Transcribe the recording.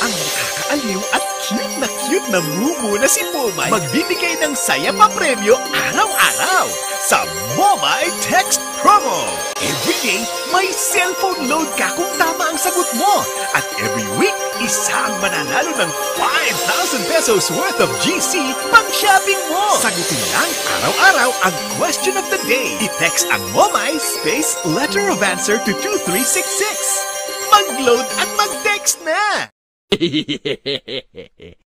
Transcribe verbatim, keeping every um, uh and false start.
Ang nakakaaliw at cute na cute na mumu na si Momay magbibigay ng saya pa premyo araw-araw sa Momay Text Promo. Everyday, may cellphone load ka kung tama ang sagot mo. At every week, isa ang mananalo ng five thousand pesos worth of G C pang shopping mo. Sagutin lang araw-araw ang question of the day. I-text ang Momay space letter of answer to two three six six. Mag-load at mag-text na!